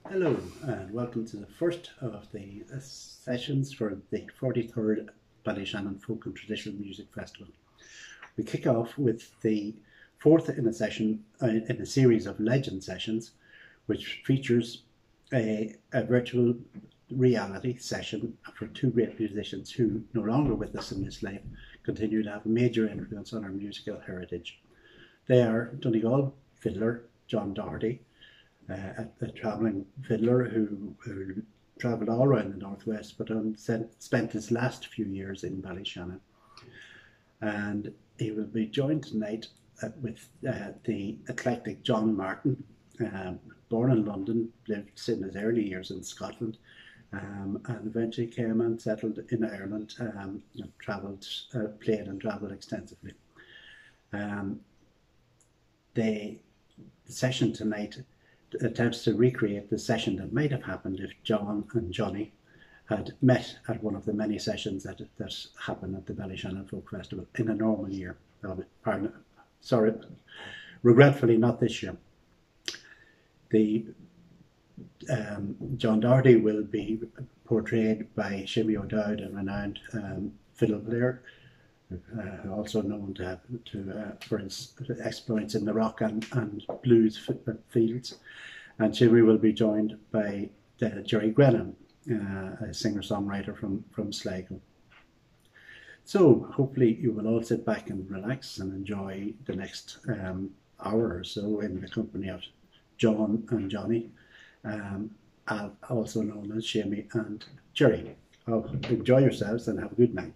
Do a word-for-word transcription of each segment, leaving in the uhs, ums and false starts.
Hello, and welcome to the first of the uh, sessions for the forty-third Ballyshannon Folk and Traditional Music Festival. We kick off with the fourth in a session uh, in a series of legend sessions, which features a, a virtual reality session for two great musicians who, no longer with us in this life, continue to have a major influence on our musical heritage. They are Donegal fiddler John Doherty, uh, a, a travelling fiddler who, who travelled all around the northwest, but um, spent his last few years in Ballyshannon. And he will be joined tonight uh, with uh, the eclectic John Martin, um, born in London, lived in his early years in Scotland, um, and eventually came and settled in Ireland, um, and travelled, uh, played and travelled extensively. Um, the, the session tonight attempts to recreate the session that might have happened if John and Johnny had met at one of the many sessions that that happen at the Ballyshannon Folk Festival in a normal year. Pardon, sorry, regretfully not this year. The um, John Doherty will be portrayed by Shimmy O'Dowd, a renowned um, fiddle player, uh, also known to, have, to uh, for his exploits in the rock and, and blues fields. And Shimmy will be joined by uh, Jerry Grennan, uh, a singer-songwriter from, from Sligo. So hopefully you will all sit back and relax and enjoy the next um, hour or so in the company of John and Johnny, um, also known as Shimmy and Jerry. Oh, enjoy yourselves and have a good night.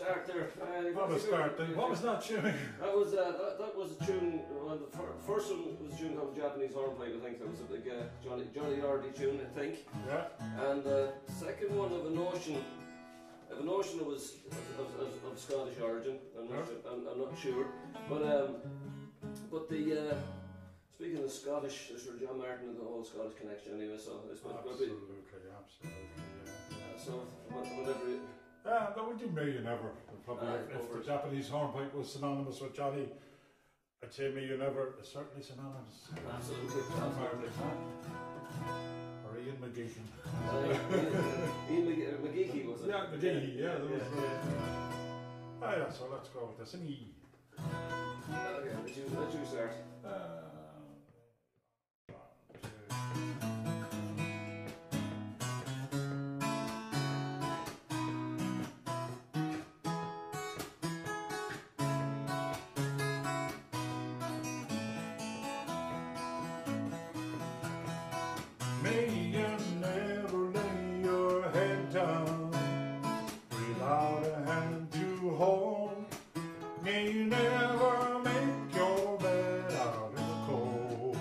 start there. Uh, What a start. Then. What was that tune? That was uh, that, that was a tune. Well, the fir first one was a tune called Japanese Hornpipe. I think that was a big uh, Johnny Johnny Hardy tune. I think. Yeah. And the uh, second one of a notion. Of a notion that was of, of, of Scottish origin. I'm not, Yeah. I'm, I'm not sure. But um, but the. Uh, Speaking of Scottish, there's Sir John Martin and the whole Scottish connection anyway, so I suppose Absolutely, absolutely, yeah. so whatever it, Yeah, but would you me you never. Probably Aye, if, if over the it. Japanese hornpipe was synonymous with Johnny, I'd say me you never is certainly synonymous. absolutely, John absolutely. Martin, huh? Or Ian McGeechan. Uh, Ian McGee- McGeechy was it? Yeah, McGeechy, yeah, there was, yeah. Ah, yeah, so let's go with this. An E. Okay, let you, let you start. Uh, May you never lay your head down without a hand to hold. May you never make your bed out in the cold.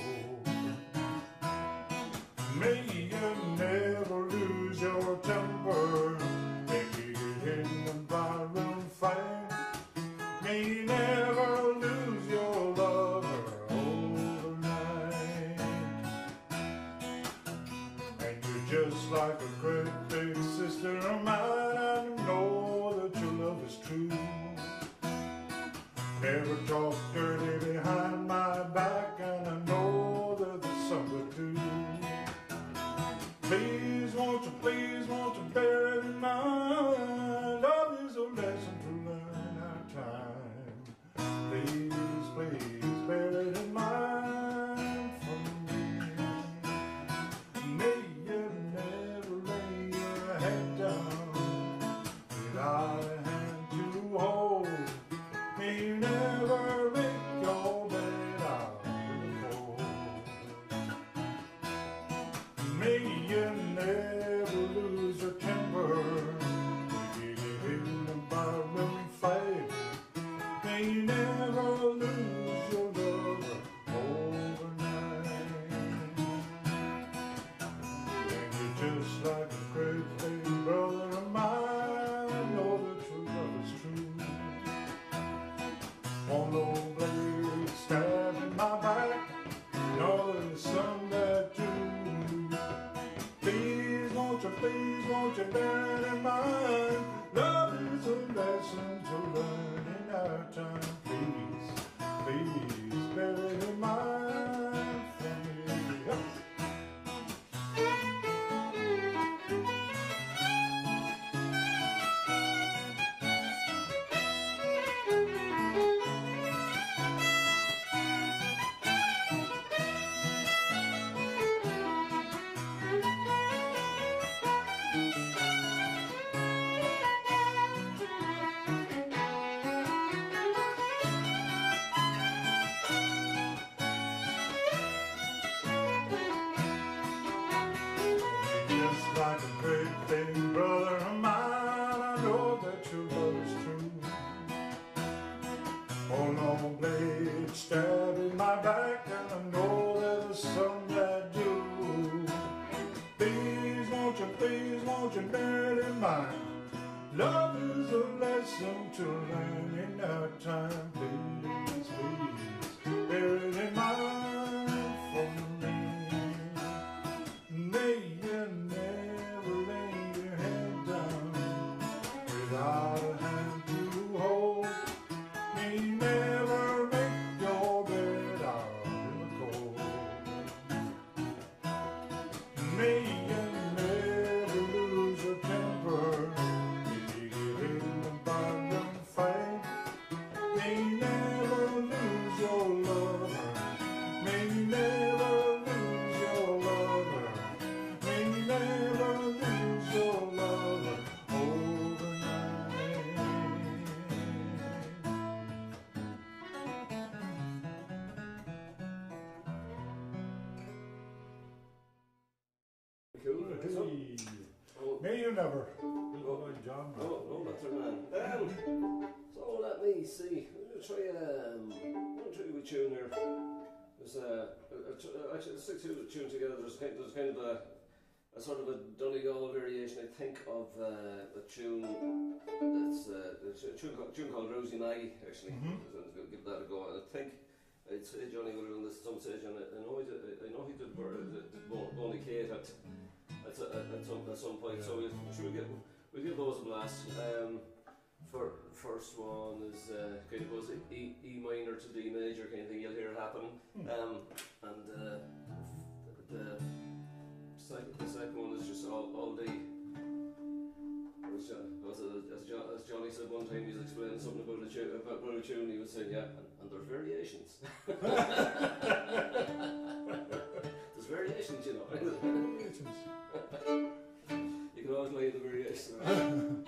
May you never lose your temper. Maybe in the barroom fight. May you never lose your lover overnight. And you're just like a great big sister of mine. I know that your love is true. Never talk dirty behind my back, and I know that there's some would do. Please, won't you, please, won't you bear it in mind? Love is a lesson to learn in our time. Please, please, bear it in mind for me. May you never lay your head down without a hand to hold. May you never make your bed out in the cold. May you never lose your temper. May you get in the barroom fight. May you never lose your lover overnight. And you're just like a great big brother of mine. I know that your love is true. On no blade stab in my back, nor the sun that do. Please, won't you, please, won't you bear it in mind? Love is a lesson to learn in our time. Please, please, bear it in mind for me. Just like a great big brother of mine, I know that your love is true. Oh, no blade stab in my back, and I know there's some that do. Please, won't you, please, won't you bear it in mind? Love is a lesson to learn in our time. Please, please, bear it in mind for me. May you never lay your head down without a hand to hold. May you never make your bed out in the cold. May you never lose your temper. May you get in the barroom fight. May you never lose your lover. May you never lose your lover. May you never lose your lover overnight. Cool. Nice one. Hey. Oh, No. May you never. No. By John No, no better man. Um, so let me see. I'm gonna try um, I'm gonna try a wee tune here. There's a, a, a actually the six two tune together. There's kind, there's kind of a, a sort of a Donegal variation, I think, of uh, a tune that's uh, a tune called, tune called Rosie Maggie. Actually, Mhm. so I'm gonna give that a go. And I think I'd say Johnny would have done this at some stage, and I, I know he did. I know he did. Did, did Bonnie Kate at at, at, at some at some point. Yeah. So we should we get we give those a blast. Um, for first one is uh, kind of goes E, e minor to D major kind of thing. You'll hear it happen. Hmm. Um, and uh, the, the second the second one is just all all the. As, as, as, John, as Johnny said one time, he was explaining something about a tune, about, about a tune. He was saying, "Yeah, and, and there's variations. There's variations, you know. Variations. You can always lay the variations."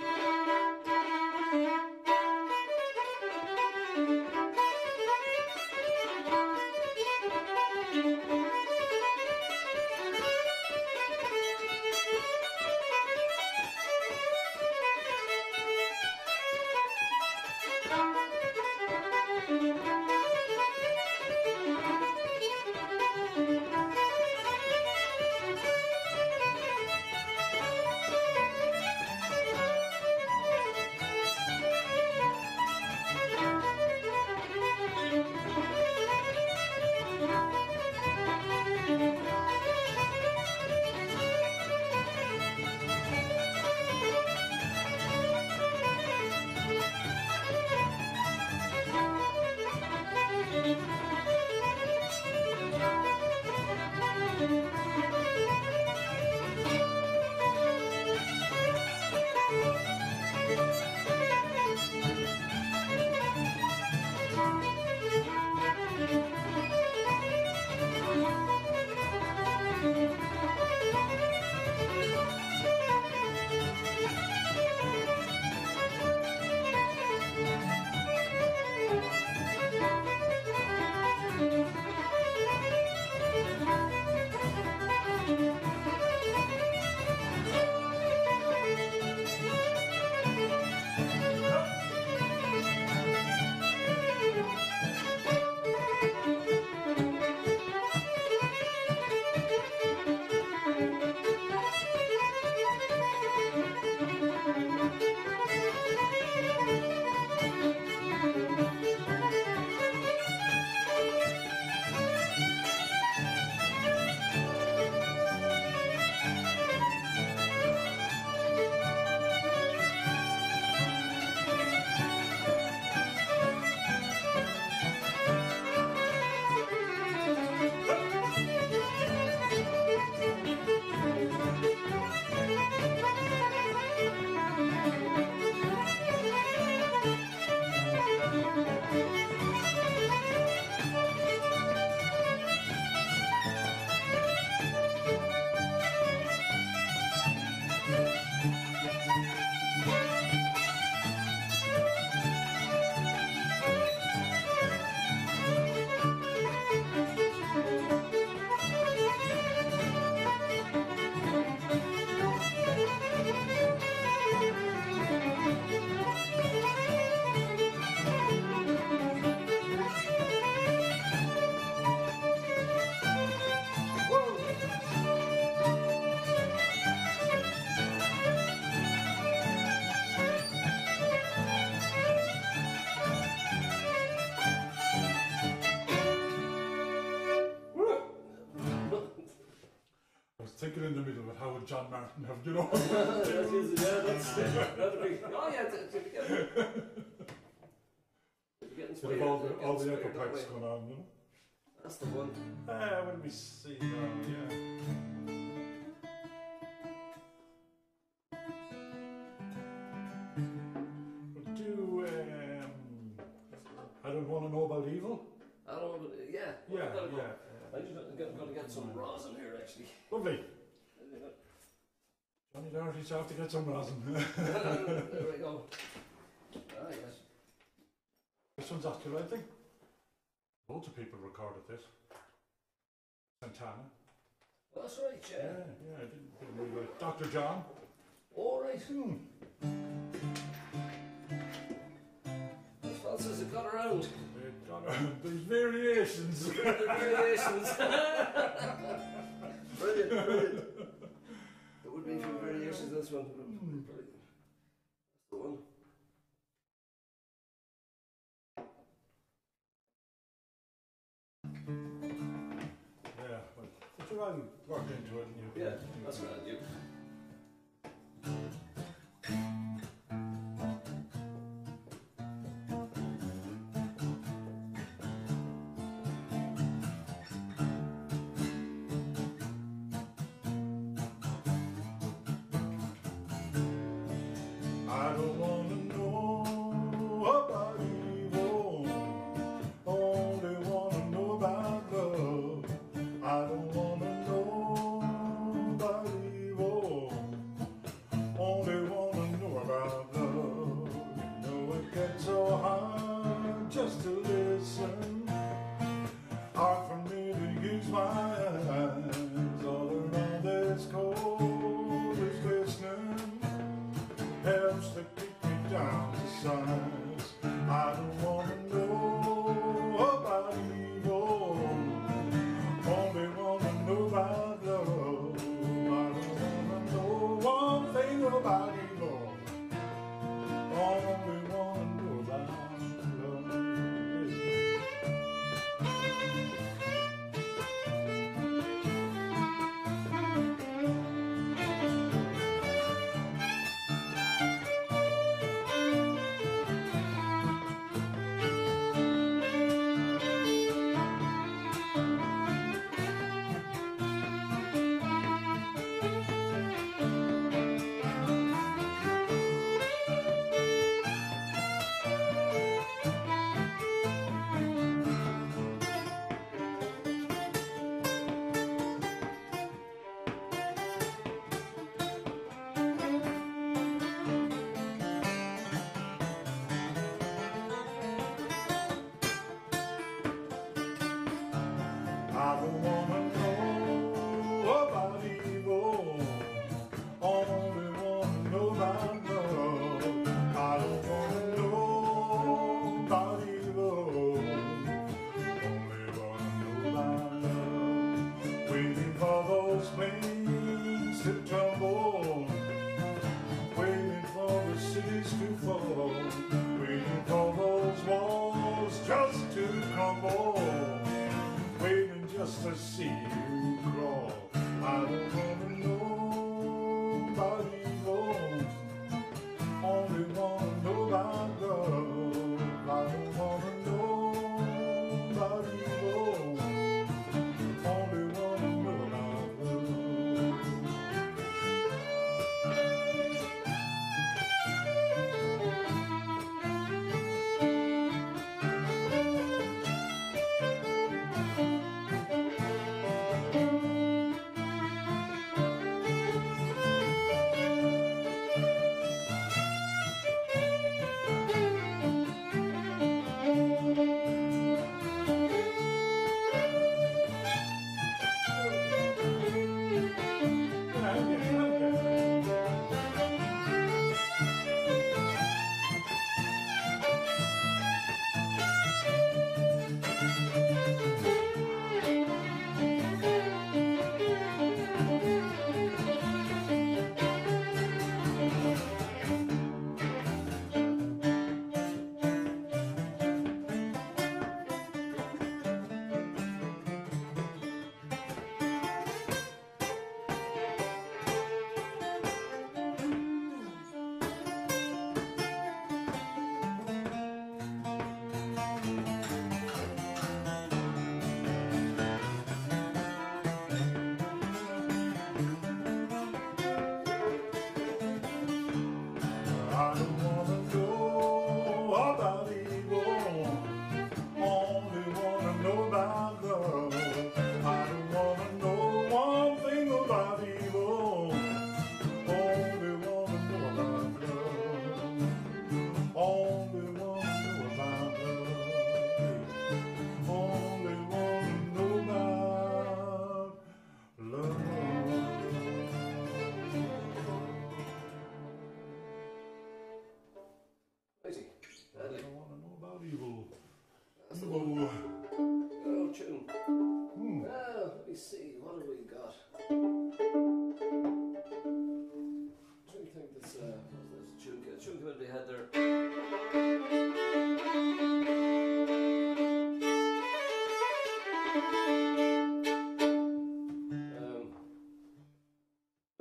Thinking in the middle of how would John Martin have, you know? That is, yeah, that's that'd be. Oh yeah, to, to get, to get inspired. With all the, get all the inspired echo that packs way. going on, you know? That's the one. Ah, what do we see now? Yeah. We'll do, um, I don't want to know about evil. I don't know, but uh, yeah. Yeah, I gotta go. yeah. I'm just gonna, gonna get some rosin here actually. Lovely. Johnny Doherty's off to get some rosin. There we go. Ah yes. This one's actually, I think, loads of people recorded this. Santana. Well, that's right, Yeah, yeah. yeah, I didn't, didn't really like Doctor John. All right. Hmm. As fast as it got around. It got, uh, There's variations. The variations. Brilliant, brilliant. There would be a few variations in this one. Brilliant. That's the one. Yeah, but, but you hadn't worked into it. And you, Yeah, that's right, you. I don't wanna know about evil, only wanna know about love. I don't wanna know about evil,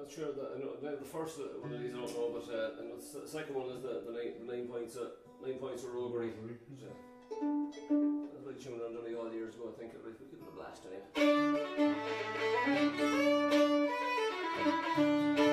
not sure that I know, the first one of these I don't know, but uh, and the second one is the, the, nine, the nine points of nine points of Roguery. So, that's like tune on Donegal all years ago. I think it was, we could have a blast anyway.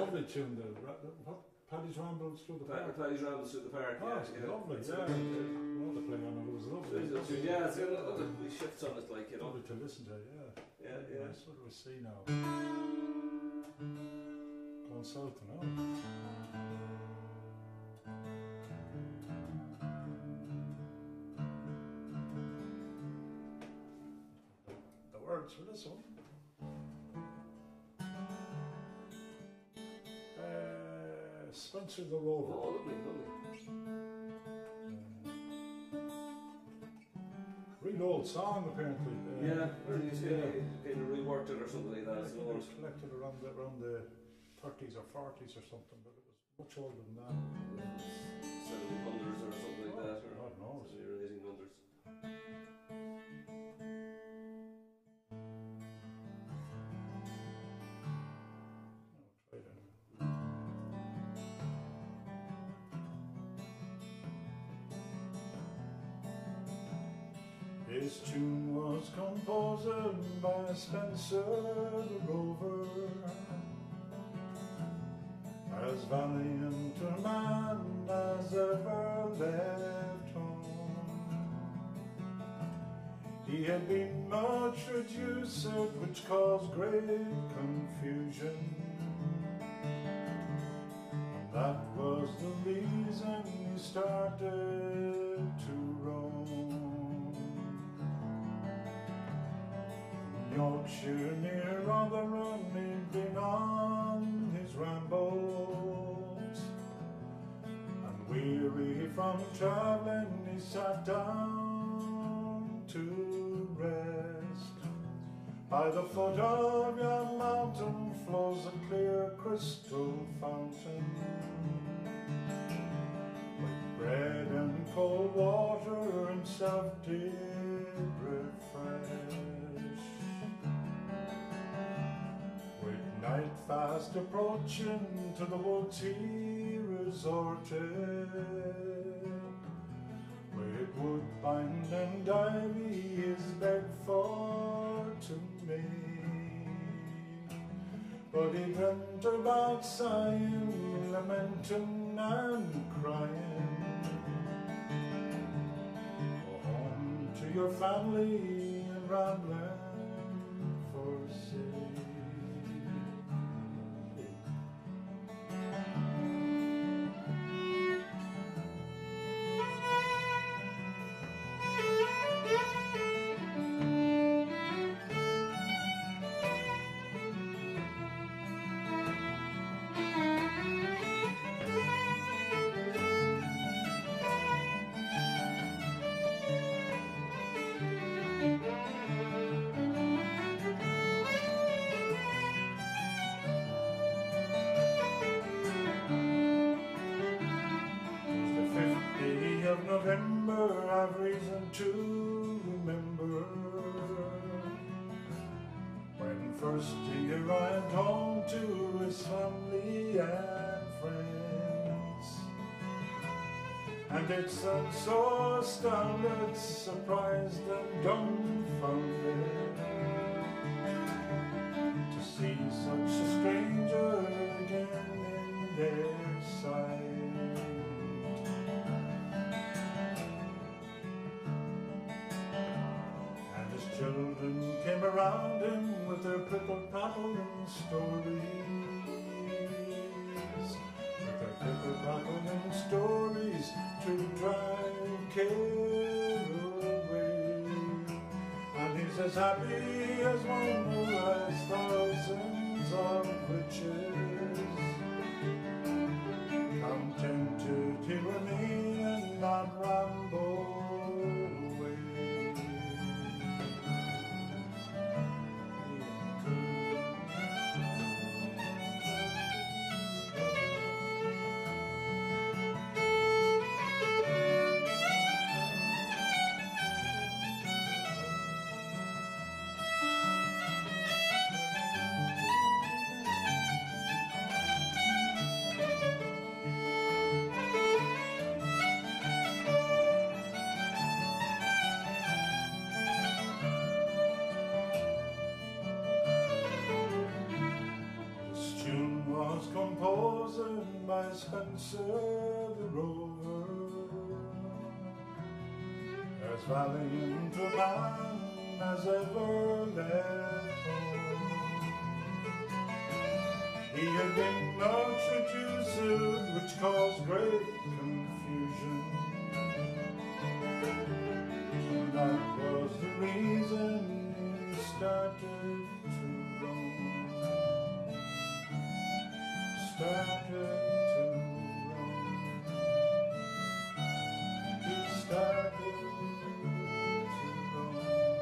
lovely tune. The, what? Paddy's Rambles Through the Park. Paddy's Rambles Through the Park. Oh, Yeah, it's yeah. lovely. It's Yeah, a- yeah. The play on it was lovely. It's a tune, yeah, it's got a lot of wee shifts on it, like, you know. Lovely to listen to. Yeah. Yeah, yeah. Nice. What do we see now? Going south now. The words for this one. Uh, Spencer the Rover. Oh, lovely, lovely. Real old song apparently. Uh, Yeah, or you say yeah. kind of reworked it or something like I that. think So it was collected around the, around the thirties or forties or something, but it was much older than that. seven hundreds or something like that, or God knows. something or eighteen hundreds. No, try it anyway. This tune was composed by Spencer the Rover, as valiant a man as ever left home. He had been much reduced, which caused great confusion, and that was the reason he started to roam. Yorkshire near Rotherham, he'd been on his rambles, and weary from travelling he sat down to rest. By the foot of yon mountain flows a clear crystal fountain, with bread and cold water himself did refresh. Night fast approaching, to the woods he resorted, with woodbine and ivy his bed for to make. But he dreamt about sighing, lamenting and crying, go home to your family and rambling forsake. Of November, I've reason to remember, when first he arrived home to his family and friends, and it sat so astounded, surprised and dumbfounded, to see such a stranger again in their sight. Children came around him with their prittle-prattling stories, with their prittle-prattling stories to drive care away. And he's as happy as one who has thousands of riches, contented he remain and not ramble away. my Spencer the Rover, as valiant a man as ever left home. He had been no traducer, which caused great confusion, and that was the reason he started to roam. Started to roam. He started to roam.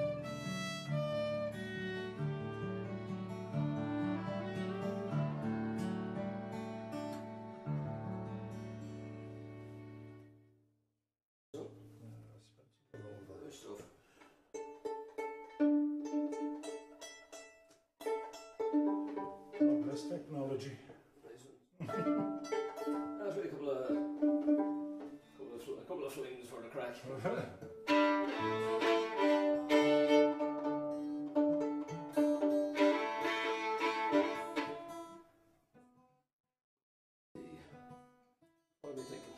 Good stuff. Oh, that's technology. Nice one. That's really a couple of, couple of, a couple of flings for the crack. What are we thinking?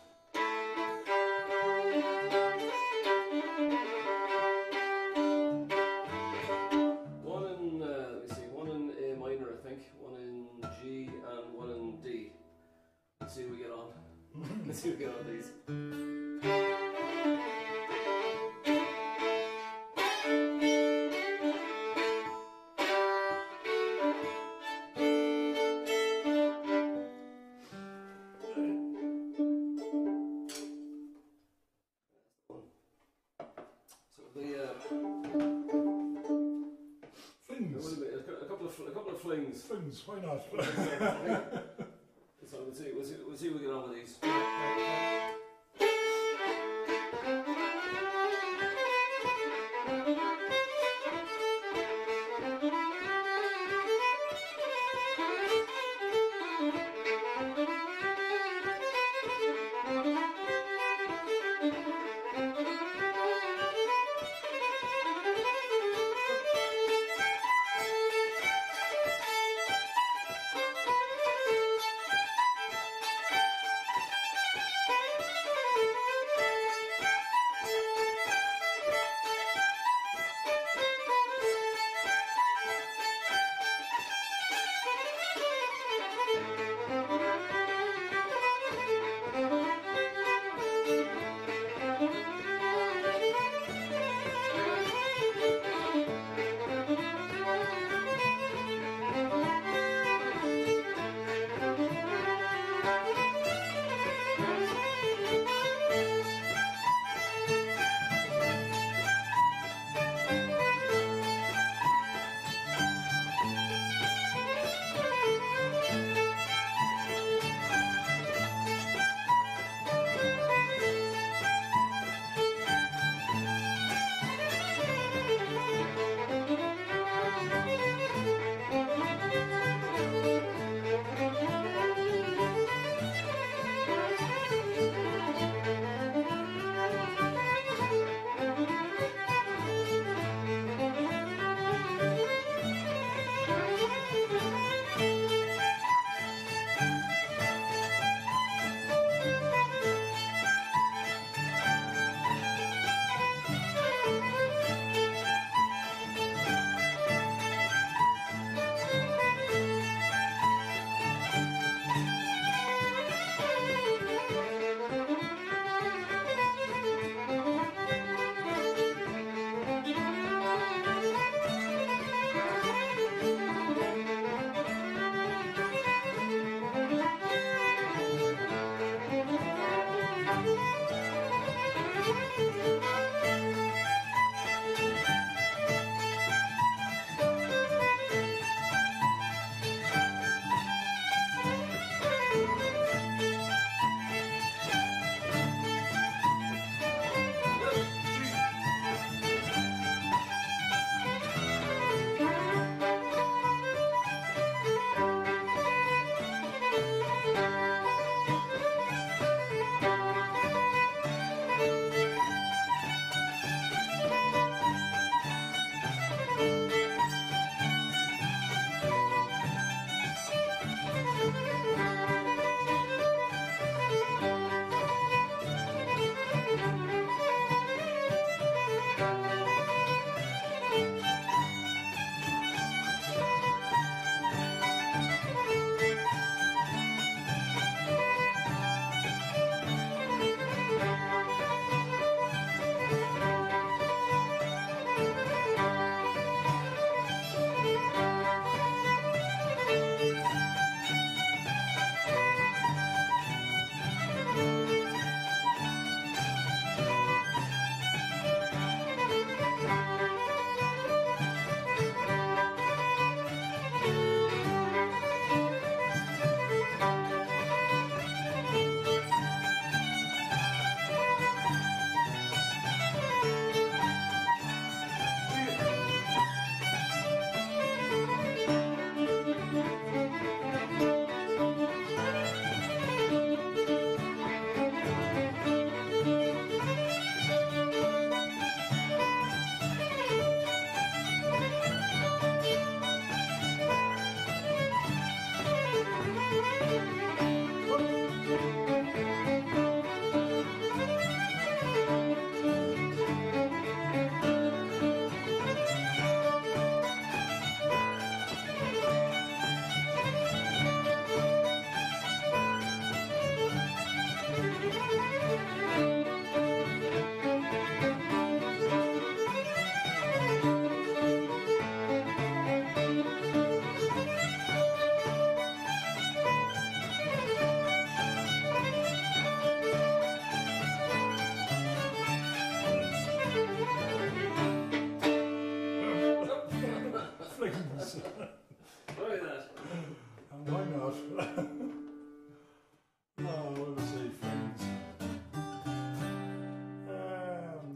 One in, uh, let me see, one in A minor, I think, one in G, and one in D. Let's see how we get on. Let's see how we get on with these. So the uh, Flings. a couple of a couple of flings. Flings, why not? So we'll see, we'll see, we'll see how we get on with these.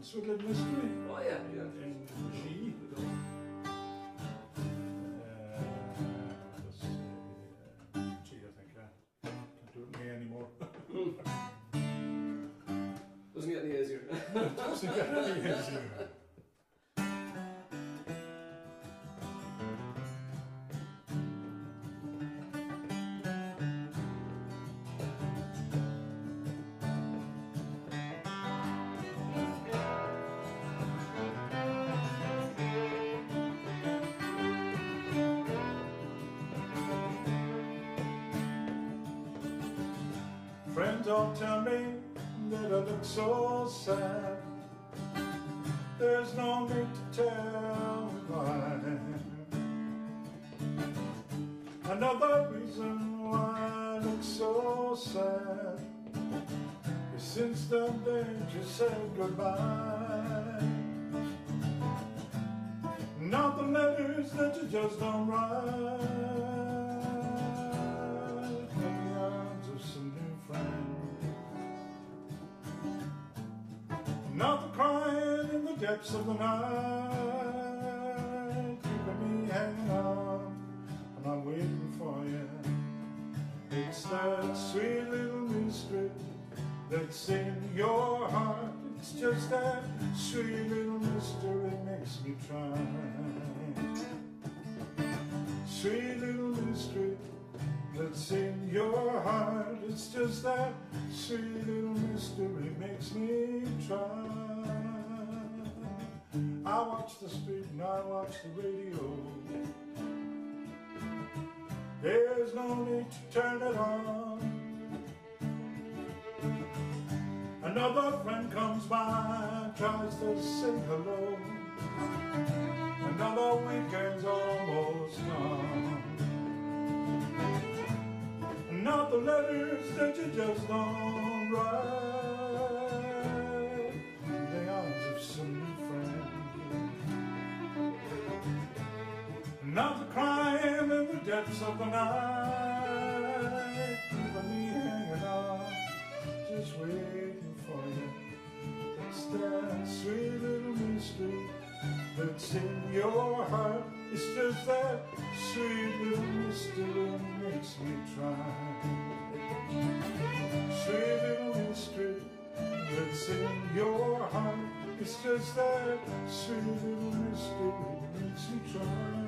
Sweet Little Mystery. Oh yeah, yeah. In G. Uh, let's see. Uh, G, I think. Uh, can't do it in A anymore. Doesn't get any easier. Doesn't get any easier. Friends all tell me that I look so sad. There's no need to tell me why. Another reason why I look so sad is since the day you said goodbye. Not the letters that you just don't write, but the arms of some new friend. Not the crying in the depths of the night, keeping me hanging on, and I'm waiting for you. It's that sweet little mystery that's in your heart. It's just that sweet little mystery makes me try. Sweet little mystery that's in your heart. It's just that sweet little mystery makes me try. I watch the street and I watch the radio. There's no need to turn it on. Another friend comes by, tries to say hello. Another weekend's almost gone. Not the letters that you just don't write, in the arms of some new friend. Not the crying in the depths of the night, keeping me hanging on, just waiting for you. It's that sweet little mystery that's in your heart. It's just that sweet little mystery makes me try. Sweet little mystery that's in your heart. It's just that sweet little mystery makes me try.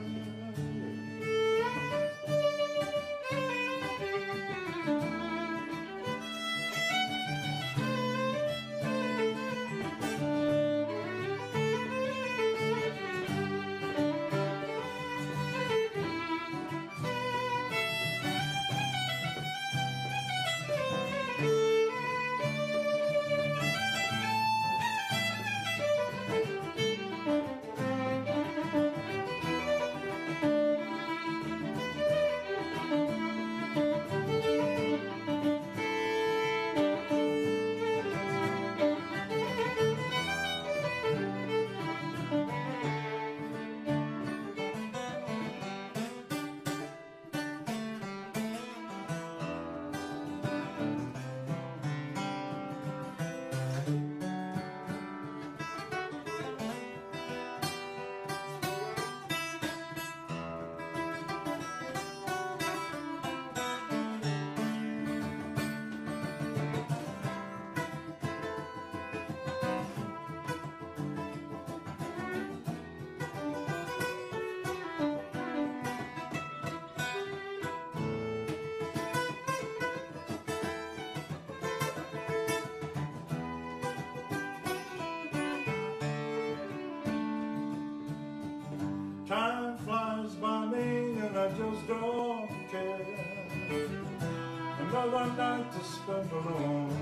Time flies by me and I just don't care. Another night to spend alone.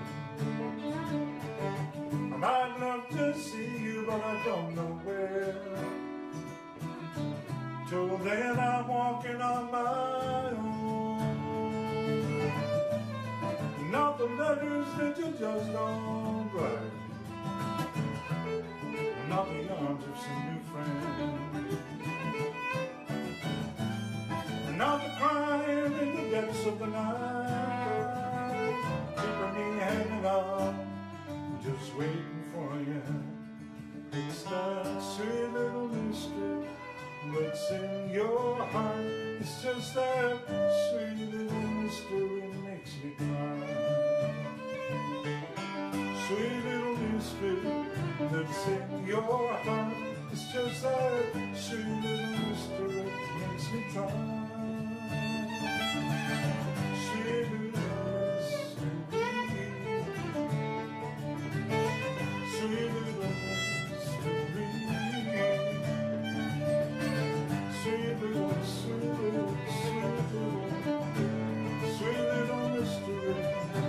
And I'd love to see you, but I don't know where. Till then I'm walking on my own. Not the letters that you just don't write, not the arms of some new friend. Not the crying in the depths of the night, keeping me hanging on, just waiting for you. just that sweet little mystery makes me try. Sweet little mystery, sweet little mystery, sweet little, sweet little, sweet little, sweet little mystery.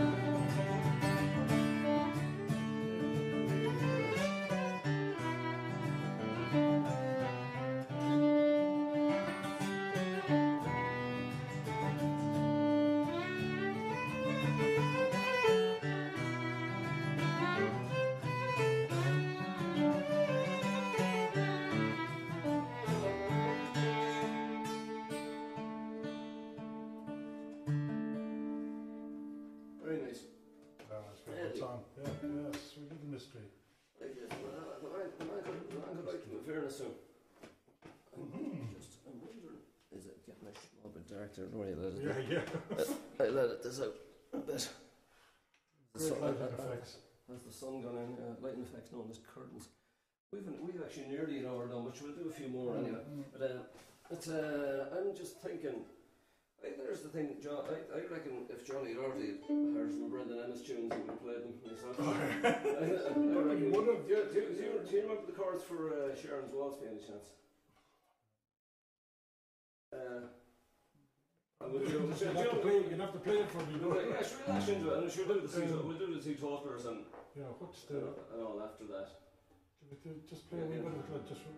Very nice. Oh, that's good. It's on. Yeah, yeah, sweet little mystery. Like this, the man, the man, the man could, the man could like to, in fairness to him. I'm just, I'm wondering, is it getting a small bit dark there? Don't worry, let it, Yeah, yeah. I let it this out a bit. The Great sun- lighting uh, uh, effects. Has the sun gone in? Uh, lighting effects known as curtains. We've been, we've actually nearly an hour done, but we'll do a few more anyway. But uh, it's, uh, I'm just thinking. I, there's the thing, John. I, I reckon if Johnny Doherty heard some Brendan Ennis tunes, he would have played them himself. I, I, I reckon. He would have. Do, you- do, you- do, you- do you remember the chords for uh, Sharon's Waltz by any chance? Uh, and we'll do, You'd have to play. You'd have to play it for me. No, yeah, sure, we'll actually into it, and sure, we'll do the two, we'll do the two talkers and, Yeah. What's the? and all after that. Just play a wee bit of it. Just.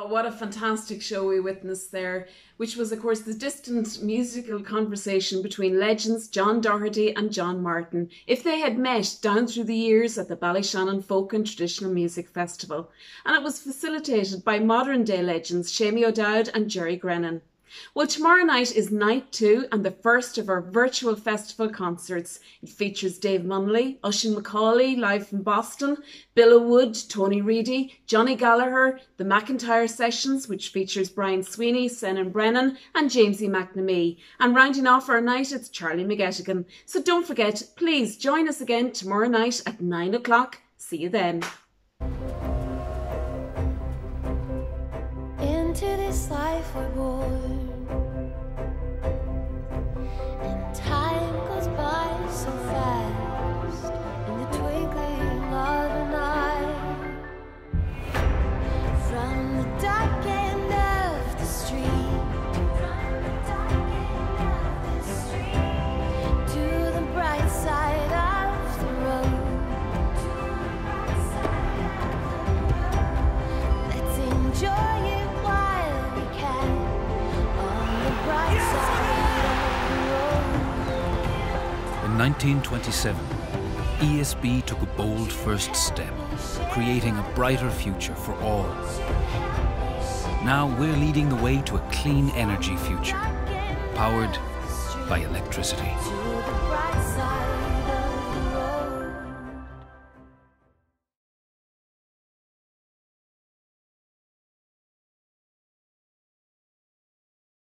Oh, what a fantastic show we witnessed there, which was, of course, the distant musical conversation between legends John Doherty and John Martin, if they had met down through the years at the Ballyshannon Folk and Traditional Music Festival. And it was facilitated by modern-day legends Shamie O'Dowd and Jerry Grennan. Well, tomorrow night is night two and the first of our virtual festival concerts. It features Dave Munnelly, Oisin McCauley live from Boston, Bill Wood, Tony Reedy, Johnny Gallagher, the McIntyre Sessions, which features Brian Sweeney, Senan Brennan and Jamesy McNamee. And rounding off our night, it's Charlie McGettigan. So don't forget, please join us again tomorrow night at nine o'clock. See you then. Into this life we're born, and time goes by so fast in the twinkling of an eye. From the dark end of the street, from the dark end of the street, to the bright side of the road, to the bright side of the road. Let's enjoy it. In nineteen twenty-seven, E S B took a bold first step, creating a brighter future for all. Now we're leading the way to a clean energy future, powered by electricity. To the bright